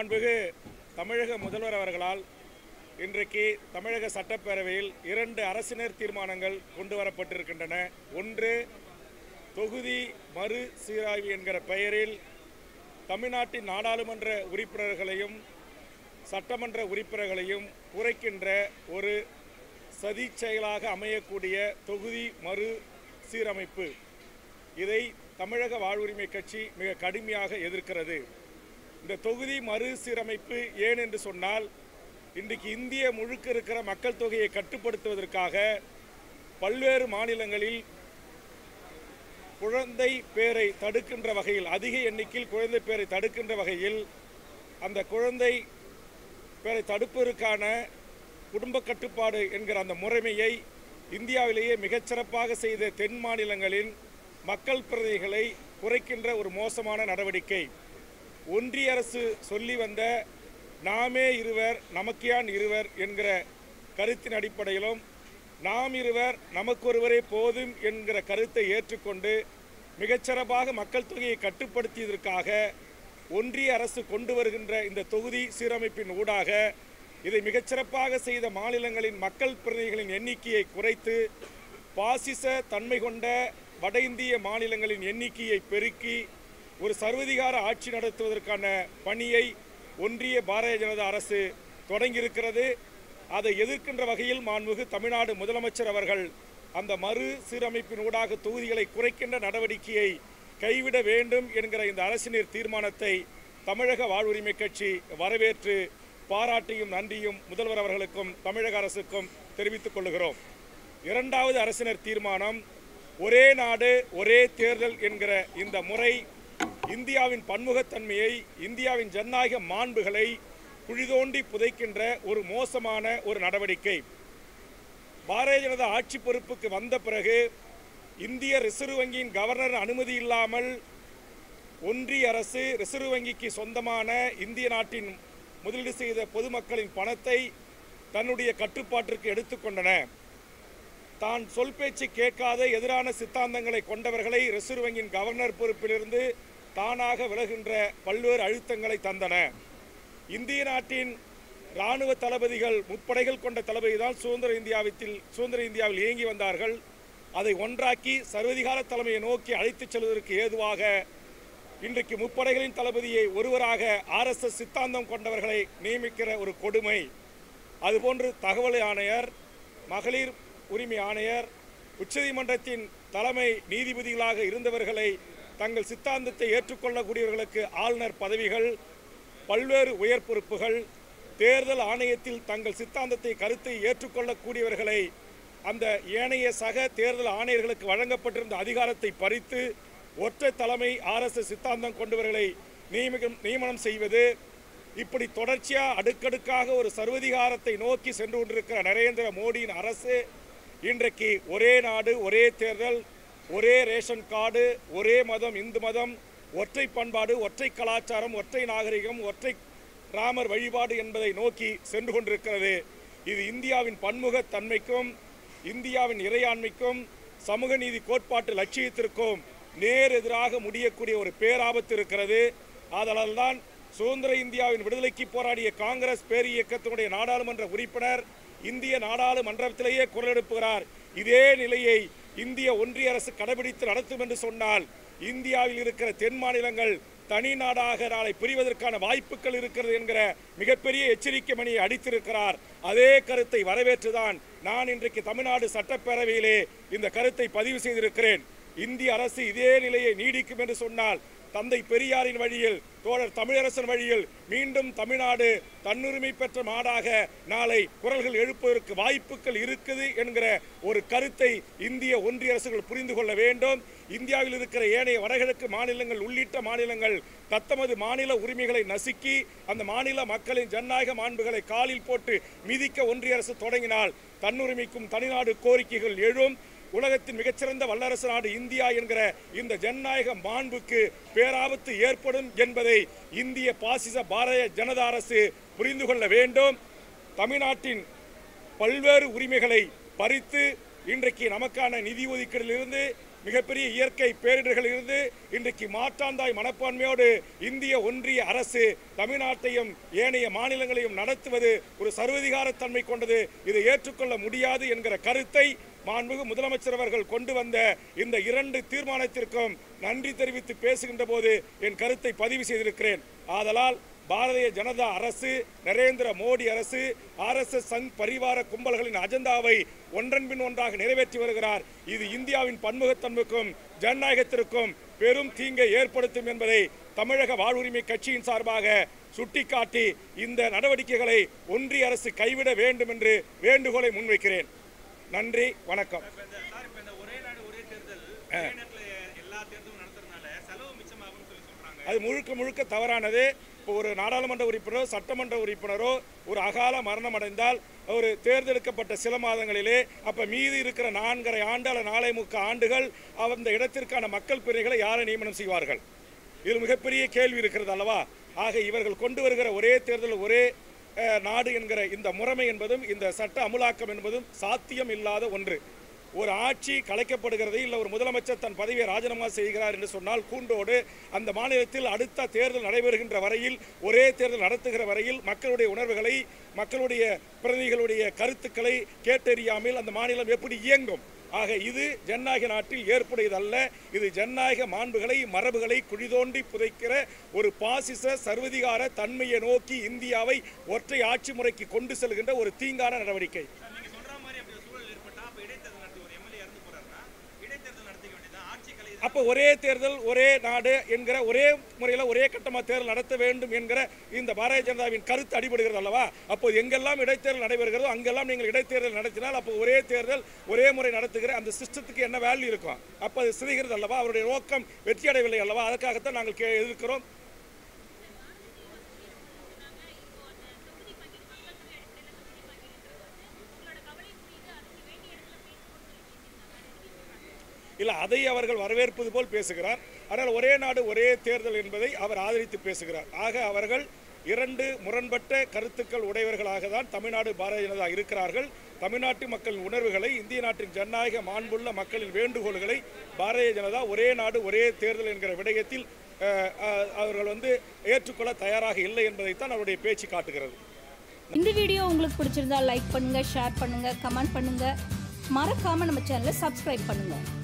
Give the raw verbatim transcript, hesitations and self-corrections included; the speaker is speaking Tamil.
மாண்புமிகு தமிழக முதல்வர் அவர்களால் இன்றைக்கு தமிழக சட்டப்பேரவையில் இரண்டு அரசினர் தீர்மானங்கள் கொண்டு வரப்பட்டிருக்கின்றன. ஒன்று, தொகுதி மறு சீராய்வு என்கிற பெயரில் தமிழ்நாட்டின் நாடாளுமன்ற உறுப்பினர்களையும் சட்டமன்ற உறுப்பினர்களையும் குறைக்கின்ற ஒரு சதி செயலாக அமையக்கூடிய தொகுதி மறு சீரமைப்பு. இதை தமிழக வாழ்வுரிமை கட்சி மிக கடுமையாக எதிர்க்கிறது. இந்த தொகுதி மறு சீரமைப்பு ஏன் என்று சொன்னால், இன்றைக்கு இந்திய முழுக்க இருக்கிற மக்கள் தொகையை கட்டுப்படுத்துவதற்காக பல்வேறு மாநிலங்களில் குழந்தை பேரை தடுக்கின்ற வகையில், அதிக எண்ணிக்கையில் குழந்தை பேரை தடுக்கின்ற வகையில், அந்த குழந்தை பேரை தடுப்பதற்கான குடும்ப கட்டுப்பாடு என்கிற அந்த முறைமையை இந்தியாவிலேயே மிகச்சிறப்பாக செய்த தென் மாநிலங்களின் மக்கள் பிரதிநிதிகளை குறைக்கின்ற ஒரு மோசமான நடவடிக்கை. ஒன்றிய அரசு சொல்லி வந்த நாமே இருவர் நமக்கியான் இருவர் என்கிற கருத்தின் அடிப்படையிலும் நாம் இருவர் நமக்கொருவரே போதும் என்கிற கருத்தை ஏற்றுக்கொண்டு மிகச்சிறப்பாக மக்கள் தொகையை கட்டுப்படுத்தியதற்காக ஒன்றிய அரசு கொண்டு வருகின்ற இந்த தொகுதி சீரமைப்பின் ஊடாக இதை மிகச்சிறப்பாக செய்த மாநிலங்களின் மக்கள் பிரதிநிதிகளின் எண்ணிக்கையை குறைத்து பாசிச தன்மை கொண்ட வட இந்திய மாநிலங்களின் எண்ணிக்கையை பெருக்கி ஒரு சர்வதிகார ஆட்சி நடத்துவதற்கான பணியை ஒன்றிய பாரதிய ஜனதா அரசு தொடங்கியிருக்கிறது. அதை எதிர்க்கின்ற வகையில் மாண்புமிகு தமிழ்நாடு முதலமைச்சர் அவர்கள் அந்த மறு சீரமைப்பின் ஊடாக தொகுதிகளை குறைக்கின்ற நடவடிக்கையை கைவிட வேண்டும் என்கிற இந்த அரசினர் தீர்மானத்தை தமிழக வாழ்வுரிமை கட்சி வரவேற்று பாராட்டியும் நன்றியும் முதல்வர் அவர்களுக்கும் தமிழக அரசுக்கும் தெரிவித்துக் கொள்கிறோம். இரண்டாவது அரசினர் தீர்மானம், ஒரே நாடு ஒரே தேர்தல் என்கிற இந்த முறை இந்தியாவின் பன்முகத்தன்மையை, இந்தியாவின் ஜனநாயக மாண்புகளை குழிதோண்டி புதைக்கின்ற ஒரு மோசமான ஒரு நடவடிக்கை. பாரதிய ஜனதா ஆட்சி பொறுப்புக்கு வந்த பிறகு இந்திய ரிசர்வ் வங்கியின் கவர்னர் அனுமதி இல்லாமல் ஒன்றிய அரசு ரிசர்வ் வங்கிக்கு சொந்தமான இந்திய நாட்டின் முதலீடு செய்த பொதுமக்களின் பணத்தை தன்னுடைய கட்டுப்பாட்டிற்கு எடுத்துக்கொண்டன. தான் சொல் பேச்சு கேட்காத எதிரான சித்தாந்தங்களை கொண்டவர்களை ரிசர்வ் வங்கியின் கவர்னர் பொறுப்பிலிருந்து தானாக விலகின்ற பல்வேறு அழுத்தங்களை தந்தன. இந்திய நாட்டின் இராணுவ தளபதிகள், முப்படைகள் கொண்ட தளபதி தான் சுதந்திர இந்தியாவில் சுதந்திர இந்தியாவில் இயங்கி வந்தார்கள். அதை ஒன்றாக்கி சர்வதிகார தலைமையை நோக்கி அழைத்துச் செல்வதற்கு ஏதுவாக இன்றைக்கு முப்படைகளின் தளபதியை ஒருவராக ஆர்எஸ்எஸ் சித்தாந்தம் கொண்டவர்களை நியமிக்கிற ஒரு கொடுமை. அதுபோன்று தகவல் ஆணையர், மகளிர் உரிமை ஆணையர், உச்சநீதிமன்றத்தின் தலைமை நீதிபதிகளாக இருந்தவர்களை தங்கள் சித்தாந்தத்தை ஏற்றுக்கொள்ளக்கூடியவர்களுக்கு ஆளுநர் பதவிகள், பல்வேறு உயர் பொறுப்புகள், தேர்தல் ஆணையத்தில் தங்கள் சித்தாந்தத்தை கருத்தை ஏற்றுக்கொள்ளக்கூடியவர்களை அந்த ஏனைய சக தேர்தல் ஆணையர்களுக்கு வழங்கப்பட்டிருந்த அதிகாரத்தை பறித்து ஒற்றை தலைமை ஆர்எஸ்எஸ் சித்தாந்தம் கொண்டவர்களை நியமிக்கும் நியமனம் செய்வது, இப்படி தொடர்ச்சியாக அடுக்கடுக்காக ஒரு சர்வதிகாரத்தை நோக்கி சென்று கொண்டிருக்கிற நரேந்திர மோடியின் அரசு இன்றைக்கு ஒரே நாடு ஒரே தேர்தல், ஒரே ரேஷன் கார்டு, ஒரே மதம் இந்து மதம், ஒற்றை பண்பாடு, ஒற்றை கலாச்சாரம், ஒற்றை நாகரிகம், ஒற்றை ராமர் வழிபாடு என்பதை நோக்கி சென்று கொண்டிருக்கிறது. இது இந்தியாவின் பன்முகத்தன்மைக்கும் இந்தியாவின் இறையாண்மைக்கும் சமூக நீதி கோட்பாட்டு லட்சியத்திற்கும் நேர் எதிராக முடியக்கூடிய ஒரு பேராபத்து இருக்கிறது. ஆதலால் தான் சுதந்திர இந்தியாவின் விடுதலைக்கு போராடிய காங்கிரஸ் பேர் இயக்கத்தினுடைய நாடாளுமன்ற உறுப்பினர் இந்திய நாடாளுமன்றத்திலேயே குரல் எழுப்புகிறார். இதே நிலையை இந்திய ஒன்றிய அரசு கடைபிடித்து நடத்தும் என்று சொன்னால் இந்தியாவில் இருக்கிற தென் மாநிலங்கள் தனி நாடாக நாளை பிரிவதற்கான வாய்ப்புகள் இருக்கிறது என்கிற மிகப்பெரிய எச்சரிக்கை மணியை அடித்திருக்கிறார். அதே கருத்தை வரவேற்றுதான் நான் இன்றைக்கு தமிழ்நாடு சட்டப்பேரவையிலே இந்த கருத்தை பதிவு செய்திருக்கிறேன். இந்திய அரசு இதே நிலையை நீடிக்கும் என்று சொன்னால் தந்தை பெரியாரின் வழியில், தோழர் தமிழரசன் வழியில் மீண்டும் தமிழ்நாடு தன்னுரிமை பெற்ற நாடாக நாளை குரல்கள் எழுப்பதற்கு வாய்ப்புகள் இருக்குது என்கிற ஒரு கருத்தை இந்திய ஒன்றிய அரசுகள் புரிந்து கொள்ள வேண்டும். இந்தியாவில் இருக்கிற ஏனைய வடகிழக்கு மாநிலங்கள் உள்ளிட்ட மாநிலங்கள் தத்தமது மாநில உரிமைகளை நசுக்கி அந்த மாநில மக்களின் ஜனநாயக மாண்புகளை காலில் போட்டு மிதிக்க ஒன்றிய அரசு தொடங்கினால் தன்னுரிமைக்கும் தனிநாடு கோரிக்கைகள் எழும். உலகத்தின் மிகச்சிறந்த வல்லரசு நாடு இந்தியா என்கிற இந்த ஜனநாயக மாண்புக்கு பேராபத்து ஏற்படும் என்பதை இந்திய பாசிச பாரதிய ஜனதா அரசு புரிந்து கொள்ள வேண்டும். தமிழ்நாட்டின் பல்வேறு உரிமைகளை பறித்து இன்றைக்கு நமக்கான நிதி ஒதுக்கீட்டிலிருந்து மிகப்பெரிய இயற்கை பேரிடர்கள் இருந்து இன்றைக்கு மாற்றாந்தாய் மனப்பான்மையோடு இந்திய ஒன்றிய அரசு தமிழ்நாட்டையும் ஏனைய மாநிலங்களையும் நடத்துவது ஒரு சர்வதிகாரத்தன்மை கொண்டது. இதை ஏற்றுக்கொள்ள முடியாது என்கிற கருத்தை மாண்புமிகு முதலமைச்சர் அவர்கள் கொண்டு வந்த இந்த இரண்டு தீர்மானத்திற்கும் நன்றி தெரிவித்து பேசுகின்ற போது என் கருத்தை பதிவு செய்திருக்கிறேன். ஆதலால் பாரதிய ஜனதா அரசு, நரேந்திர மோடி அரசு, ஆர் எஸ் எஸ் சங் பரிவார கும்பல்களின் அஜெண்டாவை ஒன்றன் பின் ஒன்றாக நிறைவேற்றி வருகிறார். இது இந்தியாவின் பன்முகத்தன்மைக்கும் ஜனநாயகத்திற்கும் பெரும் தீங்கை ஏற்படுத்தும் என்பதை தமிழக வாழ்வுரிமை கட்சியின் சார்பாக சுட்டிக்காட்டி இந்த நடவடிக்கைகளை ஒன்றிய அரசு கைவிட வேண்டும் என்று வேண்டுகோளை முன்வைக்கிறேன். நன்றி, வணக்கம். அது முழுக்க முழுக்க தவறானது. இப்போ ஒரு நாடாளுமன்ற உறுப்பினரோ சட்டமன்ற உறுப்பினரோ ஒரு அகால மரணம் அடைந்தால் ஒரு தேர்ந்தெடுக்கப்பட்ட சில மாதங்களிலே அப்போ மீதி இருக்கிற நான்கரை ஆண்டு அல்ல நாளை முக்க ஆண்டுகள் அந்த இடத்திற்கான மக்கள் பிரிவுகளை யாரை நியமனம் செய்வார்கள்? இது மிகப்பெரிய கேள்வி இருக்கிறது அல்லவா? ஆக இவர்கள் கொண்டு வருகிற ஒரே தேர்தல் ஒரே நாடு என்கிற இந்த முறைமை என்பதும் இந்த சட்ட அமுலாக்கம் என்பதும் சாத்தியம் இல்லாத ஒன்று. ஒரு ஆட்சி கலைக்கப்படுகிறது, இல்லை ஒரு முதலமைச்சர் தன் பதவியை ராஜினாமா செய்கிறார் என்று சொன்னால் கூண்டோடு அந்த மாநிலத்தில் அடுத்த தேர்தல் நடைபெறுகின்ற வரையில், ஒரே தேர்தல் நடத்துகிற வரையில் மக்களுடைய உணர்வுகளை, மக்களுடைய பிரதிநிதிகளுடைய கருத்துக்களை கேட்டறியாமல் அந்த மாநிலம் எப்படி இயங்கும்? ஆக இது ஜனநாயக நாட்டில் ஏற்புடையதல்ல. இது ஜனநாயக மாண்புகளை, மரபுகளை குழிதோண்டி புதைக்கிற ஒரு பாசிச சர்வதிகார தன்மையை நோக்கி இந்தியாவை ஒற்றை ஆட்சி முறைக்கு கொண்டு செல்கின்ற ஒரு தீங்கான நடவடிக்கை. அப்போ ஒரே தேர்தல் ஒரே நாடு என்கிற ஒரே முறையில் ஒரே கட்டமாக தேர்தல் நடத்த வேண்டும் என்கிற இந்த பாரதிய ஜனதாவின் கருத்து அடிபடுகிறது அல்லவா? அப்போ எங்கெல்லாம் இடைத்தேர்தல் நடைபெறுகிறதோ அங்கெல்லாம் நீங்கள் இடைத்தேர்தல் நடத்தினால் அப்போ ஒரே தேர்தல் ஒரே முறை நடத்துகிற அந்த சிஸ்டத்துக்கு என்ன வேல்யூ இருக்கும்? அப்போ அது சிதைகிறது அல்லவா? அவருடைய நோக்கம் வெற்றி அடையவில்லை அல்லவா? அதுக்காகத்தான் நாங்கள் கே எதிர்க்கிறோம். இல்லை, அதை அவர்கள் வரவேற்பது போல் பேசுகிறார். ஆனால் ஒரே நாடு ஒரே தேர்தல் என்பதை அவர் ஆதரித்து பேசுகிறார். ஆக அவர்கள் இரண்டு முரண்பட்ட கருத்துக்கள் உடையவர்களாக தான் தமிழ்நாடு பாரதிய ஜனதா இருக்கிறார்கள். தமிழ்நாட்டு மக்களின் உணர்வுகளை, இந்திய நாட்டின் ஜனநாயக மாண்புள்ள மக்களின் வேண்டுகோள்களை பாரதிய ஜனதா ஒரே நாடு ஒரே தேர்தல் என்கிற விடயத்தில் அவர்கள் வந்து ஏற்றுக்கொள்ள தயாராக இல்லை என்பதைத்தான் அவருடைய பேச்சு காட்டுகிறது. இந்த வீடியோ உங்களுக்கு பிடிச்சிருந்தா லைக் பண்ணுங்க, ஷேர் பண்ணுங்க, கமெண்ட் பண்ணுங்க. மறக்காம நம்ம சேனலை சப்ஸ்கிரைப் பண்ணுங்க.